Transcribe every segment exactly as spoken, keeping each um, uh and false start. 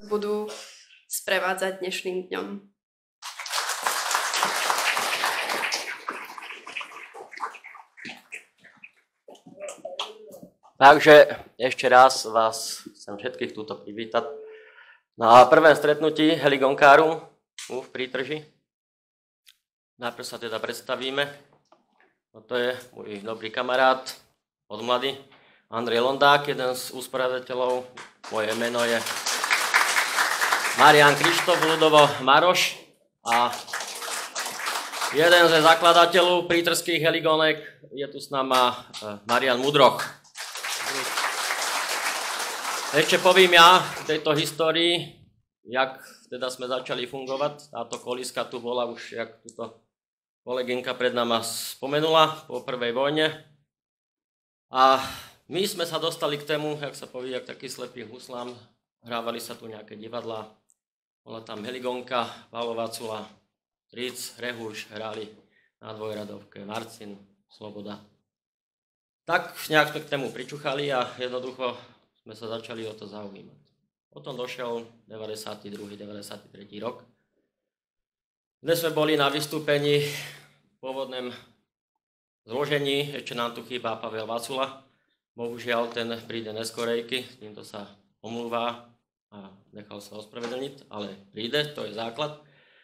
budú sprevádzať dnešným dňom. Takže ešte raz vás chcem všetkých túto privítať na prvom stretnutí Heligonkáru v Prítrži. Najprv sa teda predstavíme. Toto je môj dobrý kamarát od mlady, Andrej Londák, jeden z usporiadateľov. Moje meno je Marián Krištof, ľudovo Maroš, a jeden ze zakladateľov prítrských heligónek je tu s nama Marian Mudroch. Ešte poviem ja v tejto histórii, jak teda sme začali fungovať. Táto kolíska tu bola už, jak túto kolegynka pred nama spomenula, po prvej vojne. A my sme sa dostali k tému, jak sa povie, jak taký slepý huslám. Hrávali sa tu nejaké divadlá. Bola tam Heligonka, Pálová Cula, Tric, Rehúš, hrali na dvojradovke, Marcin, Sloboda. Tak nejak sme k tému pričuchali a jednoducho sme sa začali o to zaujímať. Potom došiel deväťdesiaty druhý deväťdesiaty tretí rok, kde sme boli na vystúpení v pôvodnom zložení, ešte nám tu chýba Pavel Vacula. Bohužiaľ, ten príde neskorejky, s týmto sa omlúva a nechal sa ospravedlniť, ale príde, to je základ.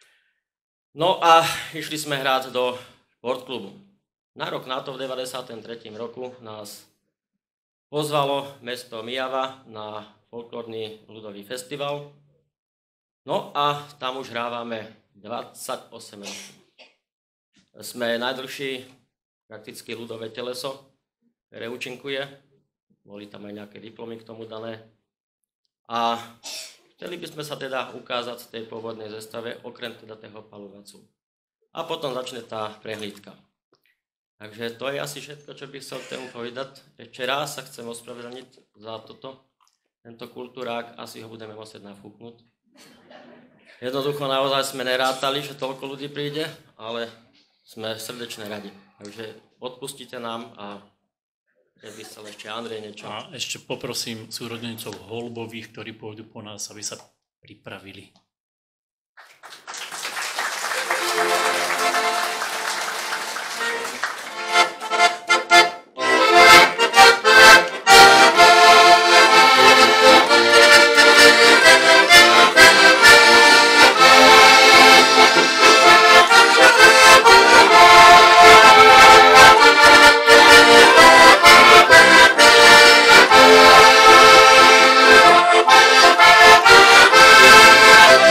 No a išli sme hrať do športklubu. Na rok na to v deväťdesiatom treťom roku nás pozvalo mesto Myjava na folklórny ľudový festival. No a tam už hrávame dvadsaťosem rokov. Sme najdlhší prakticky ľudové teleso, ktoré účinkuje. Boli tam aj nejaké diplomy k tomu dané. A chceli by sme sa teda ukázať v tej pôvodnej zestave, okrem teda toho Pálovacu. A potom začne tá prehlídka. Takže to je asi všetko, čo bych chcel k tomu povedať. Ešte raz sa chcem ospravedlniť za toto. Tento kultúrák, asi ho budeme musieť nafúknuť. Jednoducho naozaj sme nerátali, že toľko ľudí príde, ale sme srdečne radi. Takže odpustite nám a keď by chcel ešte Andrej niečo. A ešte poprosím súrodencov Holubových, ktorí pôjdu po nás, aby sa pripravili. Thank you.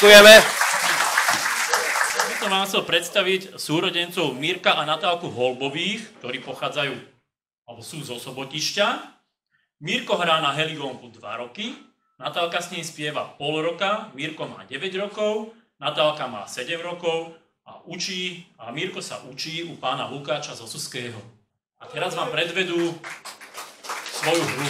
Ďakujeme. Ja som vám chcel predstaviť súrodencov Mirka a Natálku Holbových, ktorí pochádzajú, alebo sú zo Sobotišťa. Mirko hrá na heligónku dva roky, Natálka s ním spieva pol roka, Mirko má deväť rokov, Natálka má sedem rokov a učí, a Mirko sa učí u pána Lukáča zo Suského. A teraz vám predvedú svoju hru.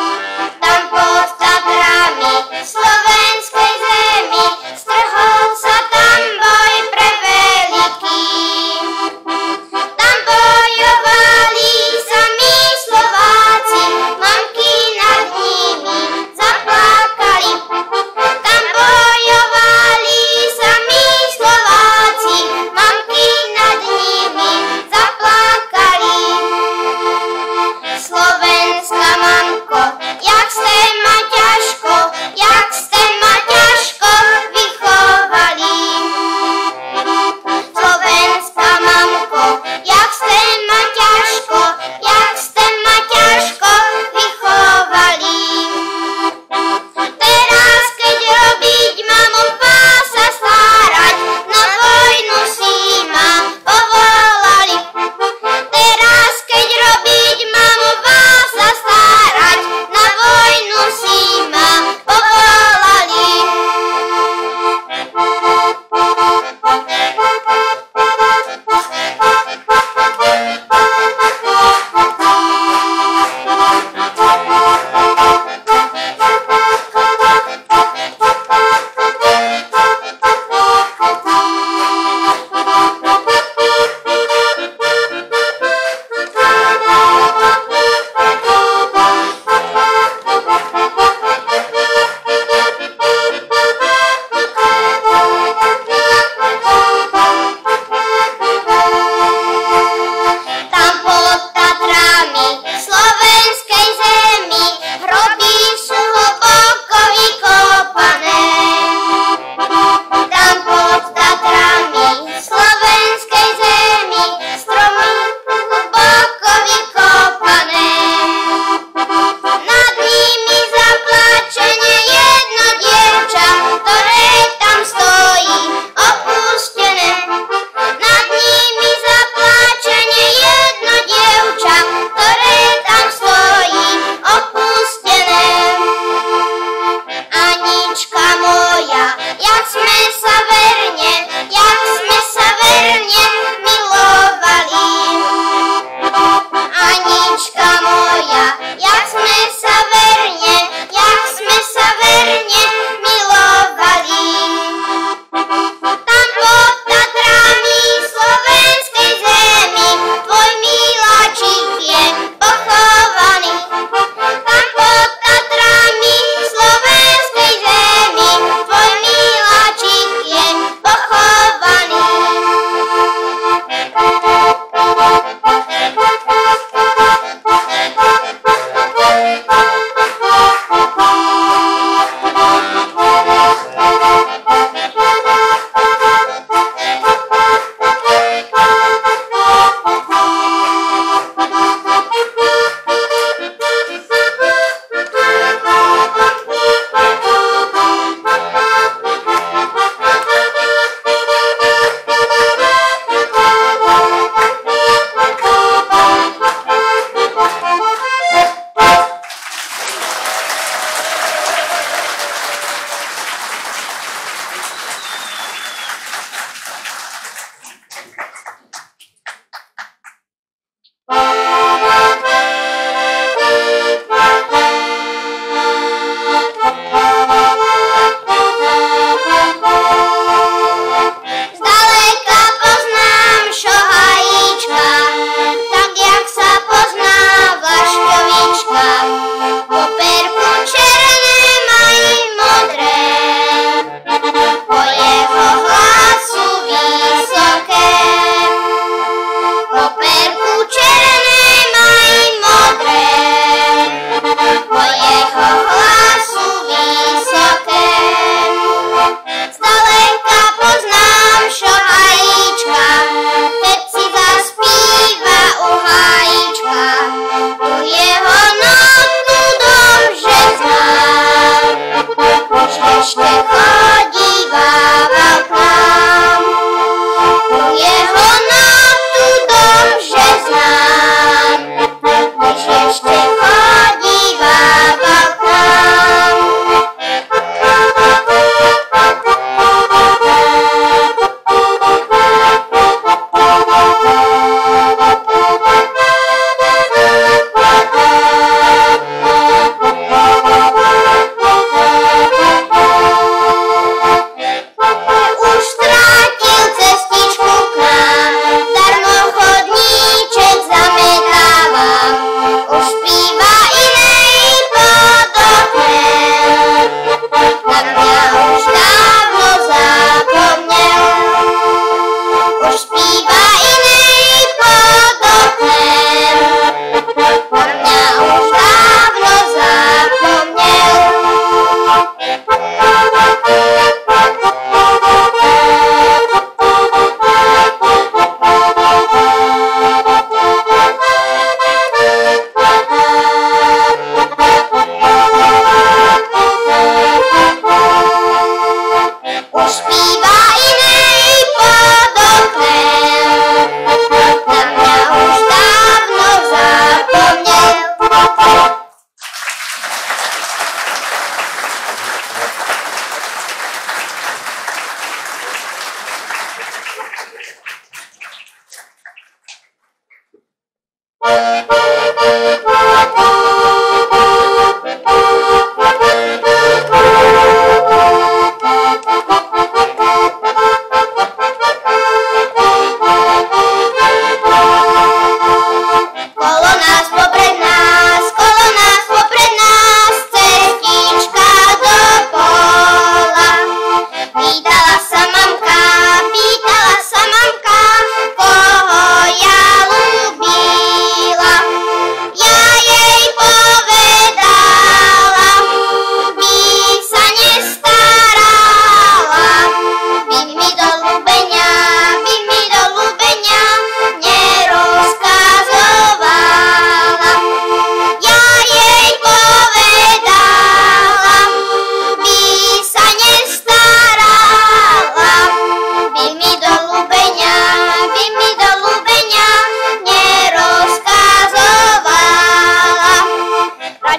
Slovenskej zemi strhol sa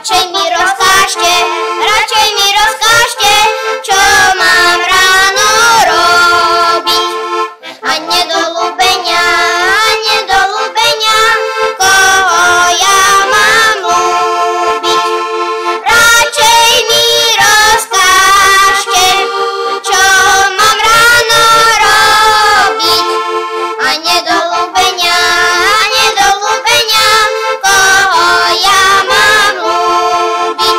radšej mi rozkážte, radšej mi rozkážte, čo mám ráno robiť. A nedolúbenia, a nedolúbenia, koho ja mám ľúbiť. Radšej mi rozkážte, čo mám ráno robiť. A nedolúbenia, a nedolúbenia, koho ja mám ľúbiť.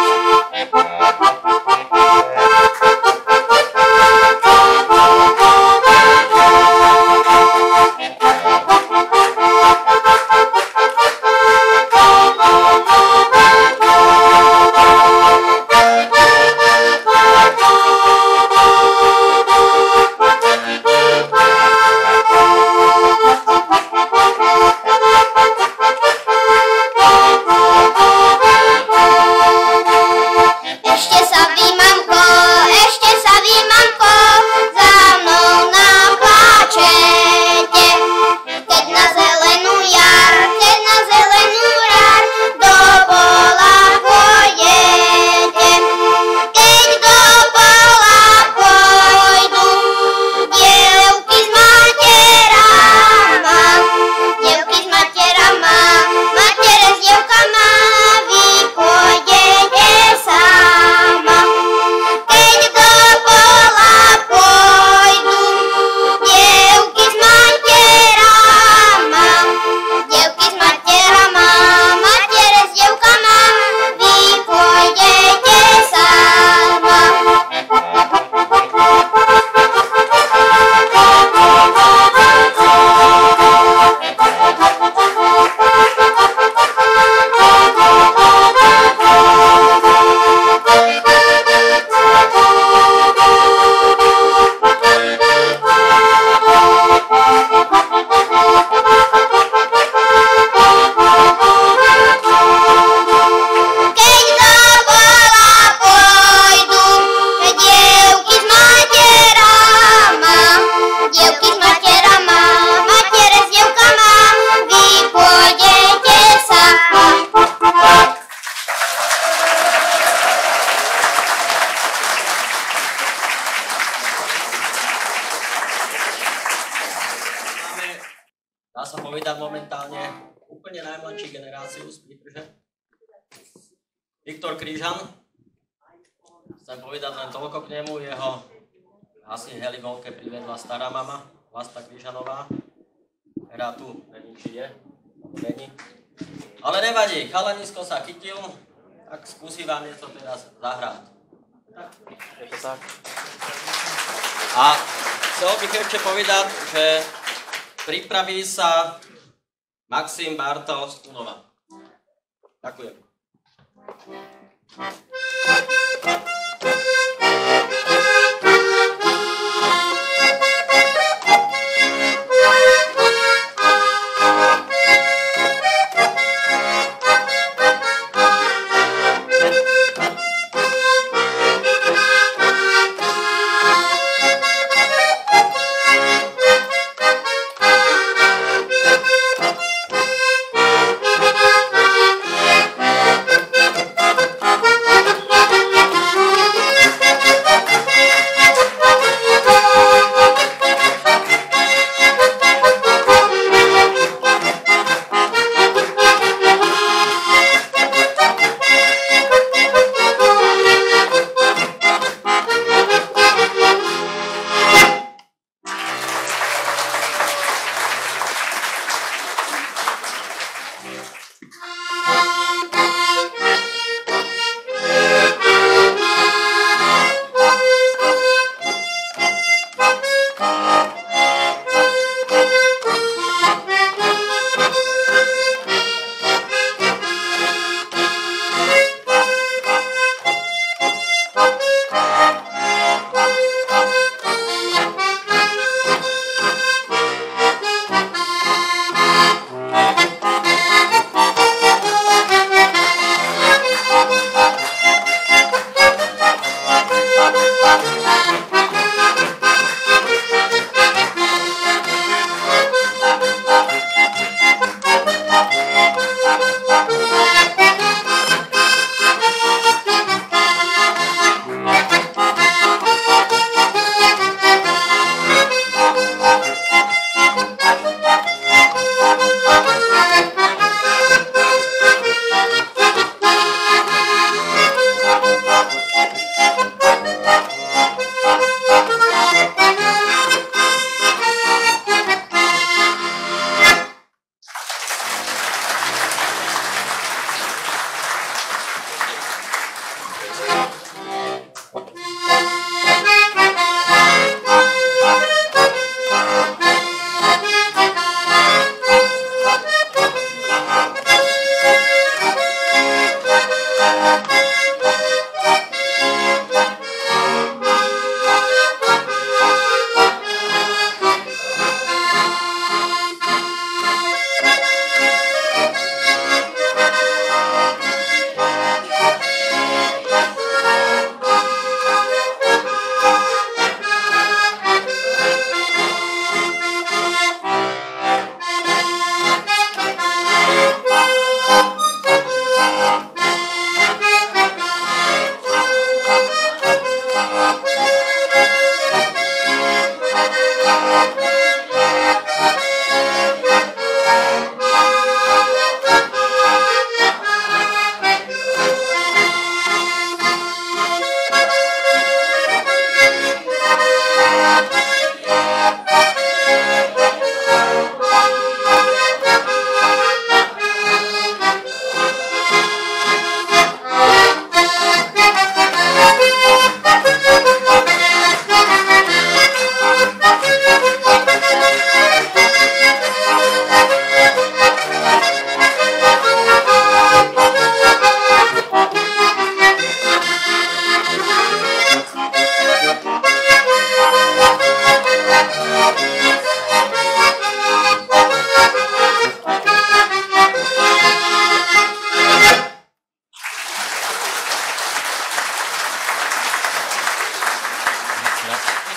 Ešte sa vy, mamko, ešte sa vy, mamko, za mnou napláčete. Keď na zelenú jar, keď na zelenú jar do pola pôjdete. Keď do pola pôjdu dievky s materama, dievky s materama, matere s dievkama, vy pôjdete sama. Keď do pola pôjdu dievky s materama, dievky s materama, matere s dievkama, vy pôjdete sama. Keď do pola pôjdu dievky s materama, dievky s materama, matere s dievkama, vy pôjdete sama. Máme, dá sa povedať momentálne, úplne najmladší generáciu z Prítrže. Viktor Krížan. Chcem povedať len toľko k nemu, jeho asi Heligónke privedla stará mama, Vlasta Krížanová, ktorá tu neviem, či je, není. Ale nevadí, chalanisko sa chytil, tak skúsi vám niečo teraz zahrať. Je to tak. A chcel bych ešte povedať, že pripraví sa Maxim Bartol z Kunova. Ďakujem. Thank you.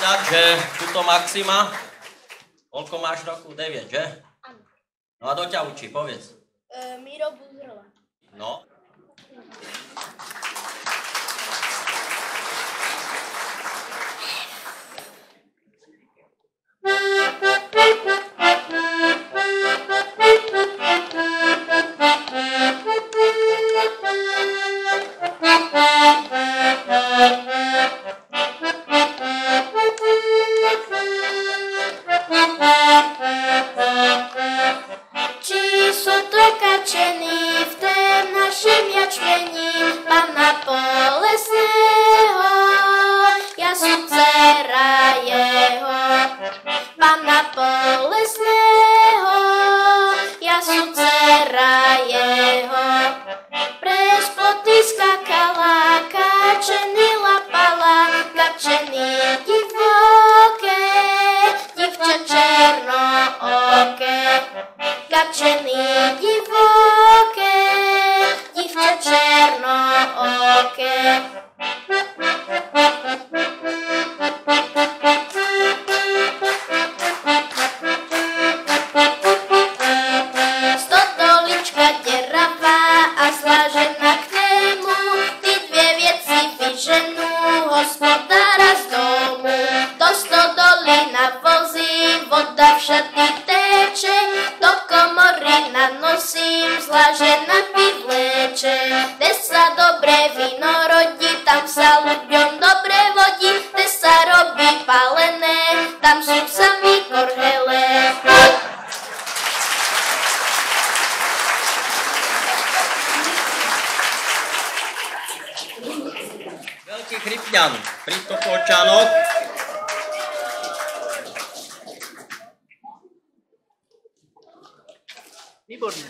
Takže tuto Maxima, koľko máš roku? deväť, že? Áno. No a kto ťa učí, povedz. E, Miro Buzrova. No. Veľký Chrypňan pri Topolčanoch. Výborné.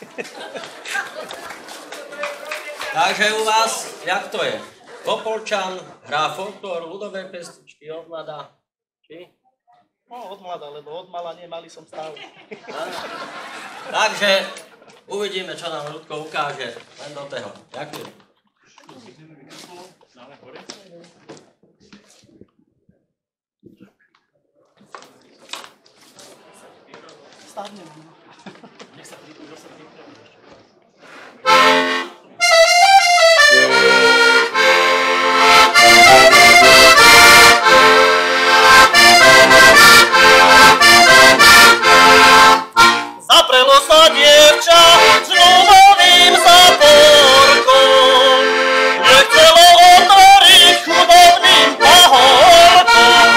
Takže u vás, jak to je? Topolčan hrá folklór, ľudové pesničky od mladá. Či? No, od mladá, lebo od mala nemalý som stále. Takže uvidíme, čo nám Ľudko ukáže. Len do toho. Ďakujem. Stávnem. Nech sa prídu, kto sa prípraví. Zaprelo sa dievča s ľubovým záporkom, nechcelo otvoriť chudobným pahorkom.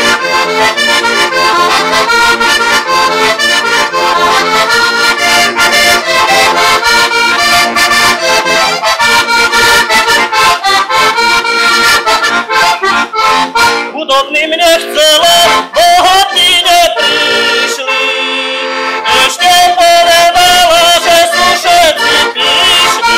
Chudobným nechcelo, bohatí neprišli, ešte povedala, že sú všetci píšni.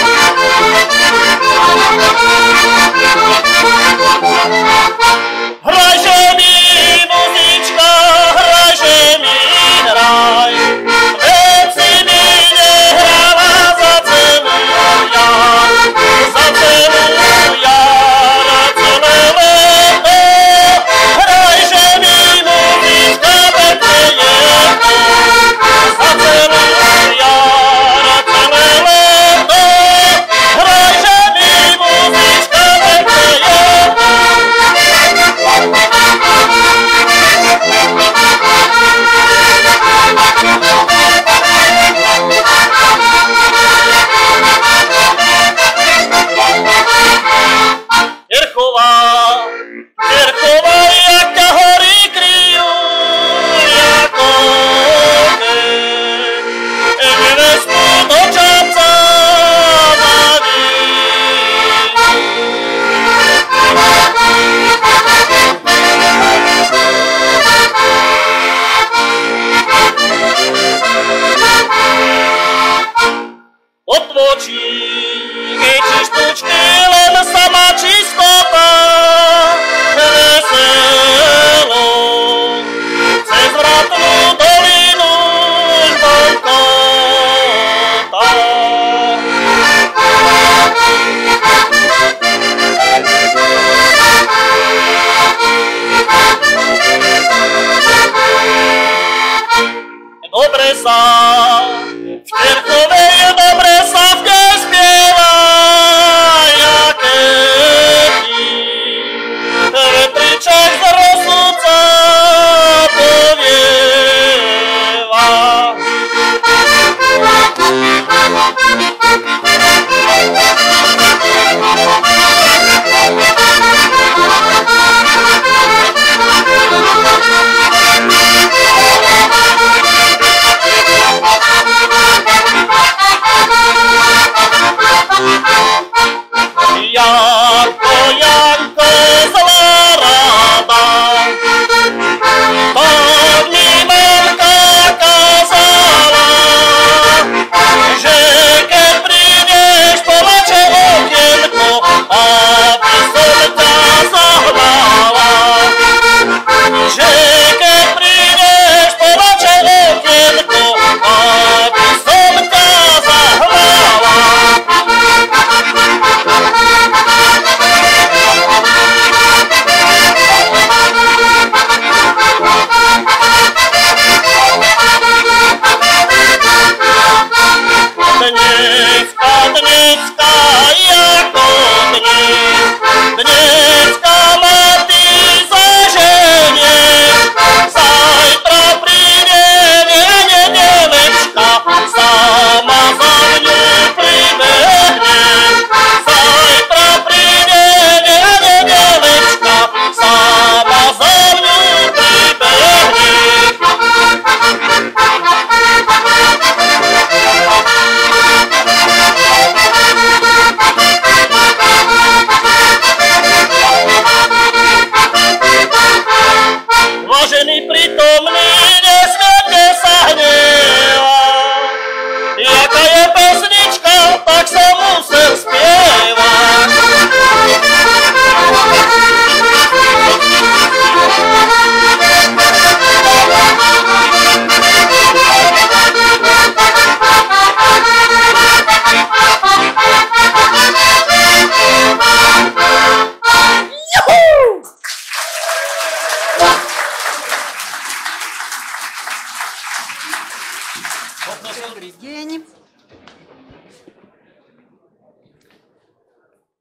Hrajže mi muzička, hrajže mi hraj, veď si mi nehrala za celú jar, za celú jar, celé leto. Hrajže mi muzička, veď je jedno, za celú jar, celé leto. Hrajže mi muzička, veď je jedno. Terchová, Terchová, jak ťa hory kryjú, jako oheň. Nevesmú dočať sa baví. Otvočí, keď štučky, len sama čistota, veselo, cez vratnú dolinu vlkota.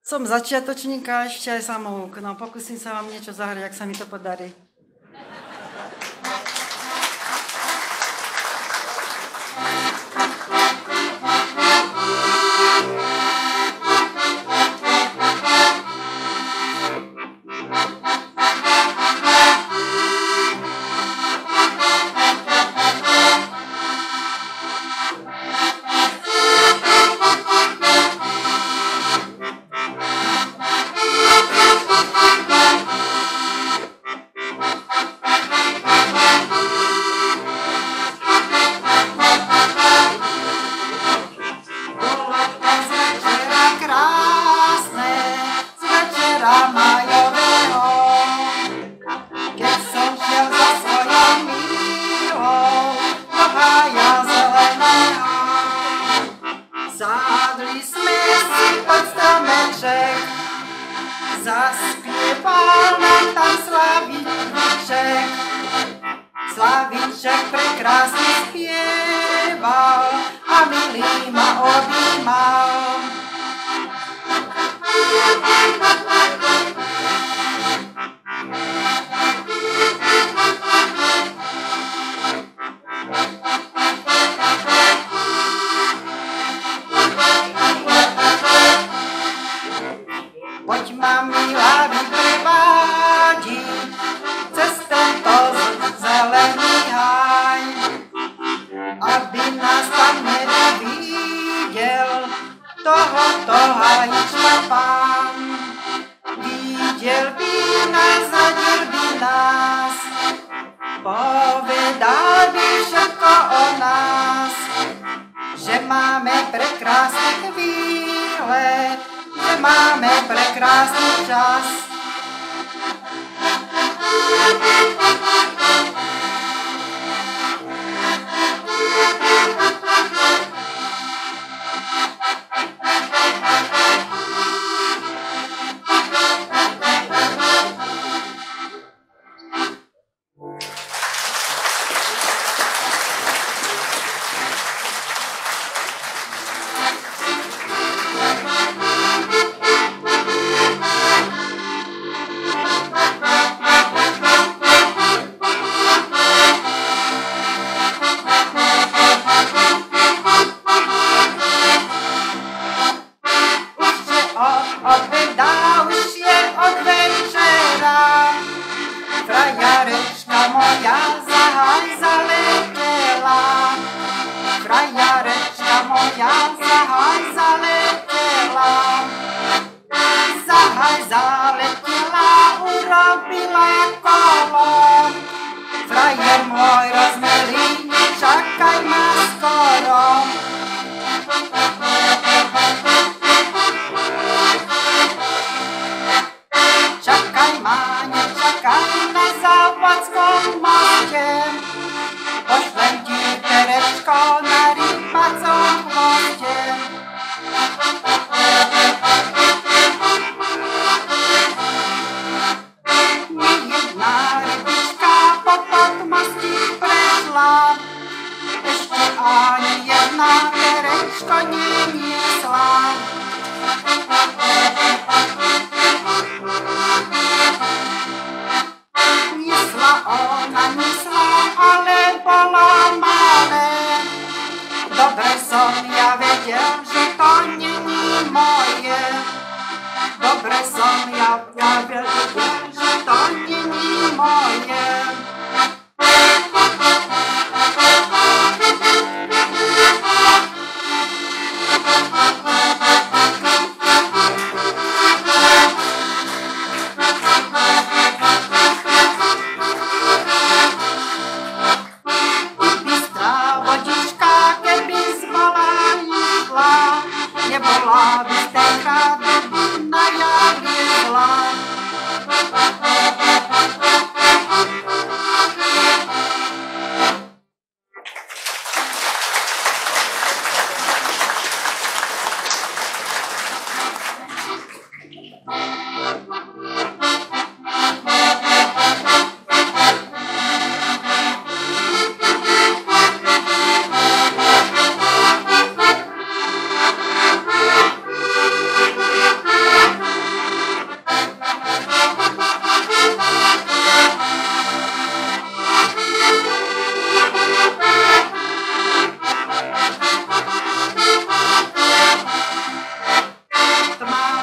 Som začiatočníka, ešte aj samouk. No, pokúsim sa vám niečo zahrať, ak sa mi to podarí. Thank you.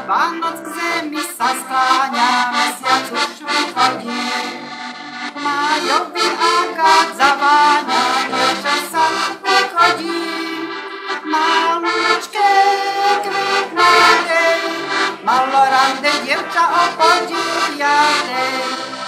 Vánoc k zemi sa skláňa, mesiac už vychodí. Májový agát zaváňa, dievča sa pochodí. Malúčké kvitnatej, malo rande dievča o pol deviatej.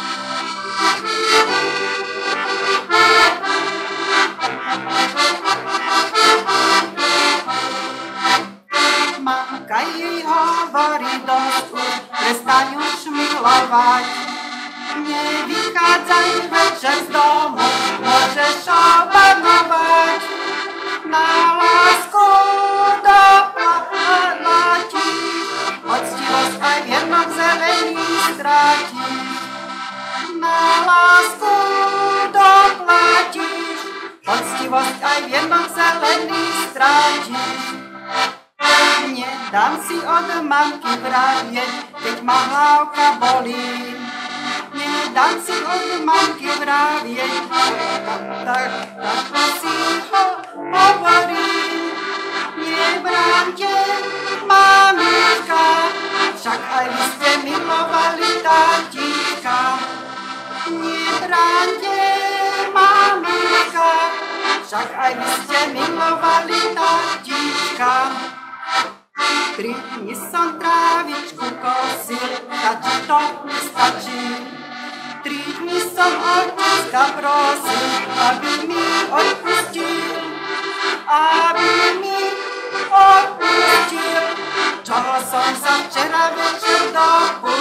Mamka jej hovorí dosť už, prestaň už milovať. Nevychádzaj večer z domu, môžeš obanovať. Na lásku doplatíš, poctivosť aj v jednom zelení strátiš. Na lásku doplatíš, poctivosť aj v jednom zelení strátiš. Nedám si od mamky vrávieť, keď ma hlavka bolí. Nedám si od mamky vrávieť, tak, tak, tak si ho hovorím. Nebránte, mamička, však aj vy ste milovali tatíčka. Nebránte, mamička, však aj vy ste milovali tatíčka. Tri dni som trávičku kosil, tači to nestačí. Tri dni som otecka prosil, aby mi odpustil, aby mi odpustil, čoho som sa včera večer dopustil.